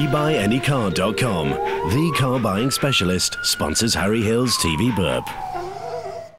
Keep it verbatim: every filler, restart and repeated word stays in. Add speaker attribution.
Speaker 1: we buy any car dot com, the car buying specialist, sponsors Harry Hill's T V Burp.